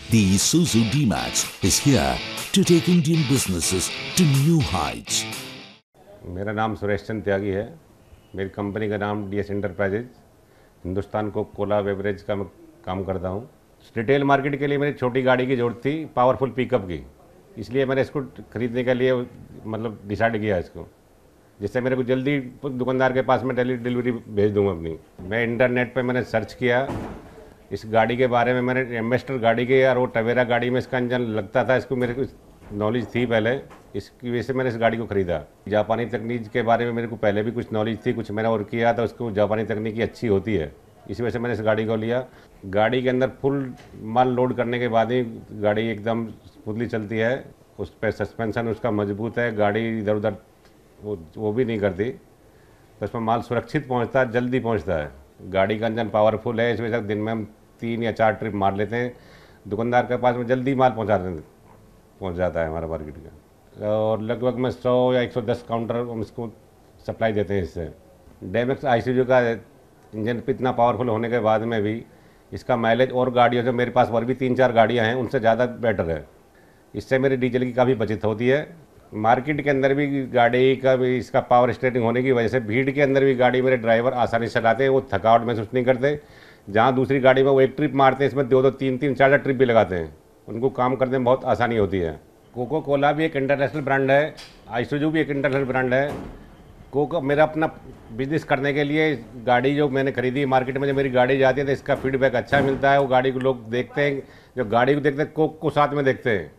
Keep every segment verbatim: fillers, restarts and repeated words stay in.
The Isuzu D-Max is here to take Indian businesses to new heights. मेरा नाम सुरेश त्यागी है। मेरी कंपनी का नाम डी एस एंटरप्राइजेज, हिंदुस्तान को कोला बेवरेज का मैं काम करता हूँ। रिटेल मार्केट के लिए मेरी छोटी गाड़ी की ज़रूरत थी, पावरफुल पिकअप की, इसलिए मैंने इसको खरीदने के लिए मतलब डिसाइड किया इसको, जिससे मेरे को जल्दी दुकानदार के पास में डेली डिलीवरी भेज दूँगा अपनी। मैं इंटरनेट पे मैंने सर्च किया इस गाड़ी के बारे में। मैंने एम्बेसडर गाड़ी के और वो टवेरा गाड़ी में इसका इंजन लगता था, इसको मेरे को नॉलेज थी पहले, इसकी वजह से मैंने इस गाड़ी को ख़रीदा। जापानी तकनीक के बारे में मेरे को पहले भी कुछ नॉलेज थी, कुछ मैंने और किया था, उसको जापानी तकनीकी अच्छी होती है, इसी वजह से मैंने इस गाड़ी को लिया। गाड़ी के अंदर फुल माल लोड करने के बाद ही गाड़ी एकदम स्मूथली चलती है। उस पर सस्पेंशन उसका मजबूत है, गाड़ी इधर उधर वो वो भी नहीं करती, तो इसमें माल सुरक्षित पहुंचता है, जल्दी पहुंचता है। गाड़ी का इंजन पावरफुल है, इस वजह से दिन में हम तीन या चार ट्रिप मार लेते हैं, दुकानदार के पास में जल्दी माल पहुँचा देते पहुँच जाता है हमारा मार्केट का। और लगभग में सौ या एक सौ दस काउंटर हम इसको सप्लाई देते हैं। इससे डेमक्स आईसीयू का इंजन इतना पावरफुल होने के बाद में भी इसका माइलेज और गाड़ियों से, मेरे पास और भी तीन चार गाड़ियां हैं, उनसे ज़्यादा बेटर है। इससे मेरी डीजल की काफ़ी बचत होती है। मार्केट के अंदर भी गाड़ी का भी इसका पावर स्टेयरिंग होने की वजह से भीड़ के अंदर भी गाड़ी मेरे ड्राइवर आसानी से चलाते हैं, वो थकावट महसूस नहीं करते। जहाँ दूसरी गाड़ी में वो एक ट्रिप मारते हैं, इसमें दो दो तीन तीन चार चार ट्रिप भी लगाते हैं, उनको काम करने में बहुत आसानी होती है। कोको कोला भी एक इंटरनेशनल ब्रांड है, आइसुजू भी एक इंटरनेशनल ब्रांड है। कोको मेरा अपना बिजनेस करने के लिए गाड़ी जो मैंने खरीदी मार्केट में, जब मेरी गाड़ी जाती है तो इसका फीडबैक अच्छा मिलता है। वो गाड़ी को लोग देखते हैं, जो गाड़ी को देखते हैं कोक को साथ में देखते हैं,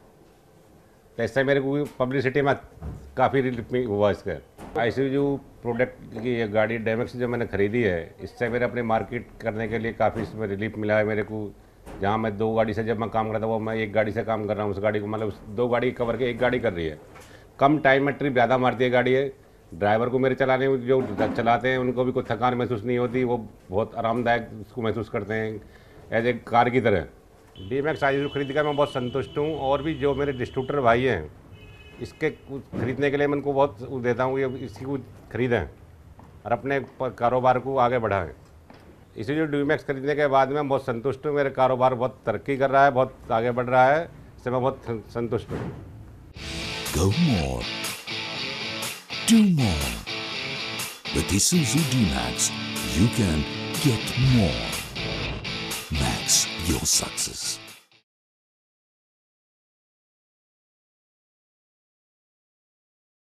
तो इससे मेरे को पब्लिसिटी में काफ़ी रिलीफ हुआ इसका। आइसुजू प्रोडक्ट की ये गाड़ी डेमक्स जो मैंने खरीदी है, इससे मेरे अपने मार्केट करने के लिए काफ़ी इसमें रिलीफ मिला है मेरे को। जहाँ मैं दो गाड़ी से जब मैं काम करता था, वो मैं एक गाड़ी से काम कर रहा हूँ, उस गाड़ी को मतलब दो गाड़ी कवर के एक गाड़ी कर रही है। कम टाइम में ट्रिप ज़्यादा मारती है गाड़ी है। ड्राइवर को मेरे चलाने जो चलाते हैं उनको भी कोई थकान महसूस नहीं होती, वो बहुत आरामदायक उसको महसूस करते हैं एज ए कार की तरह। डी-मैक्स आइसुजू खरीद कर मैं बहुत संतुष्ट हूँ। और भी जो मेरे डिस्ट्रीब्यूटर भाई हैं, इसके खरीदने के लिए मैं उनको बहुत देता हूँ, ये इसकी को खरीदें और अपने कारोबार को आगे बढ़ाएं। इसी जो डी-मैक्स खरीदने के बाद मैं बहुत संतुष्ट हूँ। मेरे कारोबार बहुत तरक्की कर रहा है, बहुत आगे बढ़ रहा है, इससे मैं बहुत संतुष्ट हूँ। Go more. Do more. With Isuzu D-Max, you can get more. Max your success.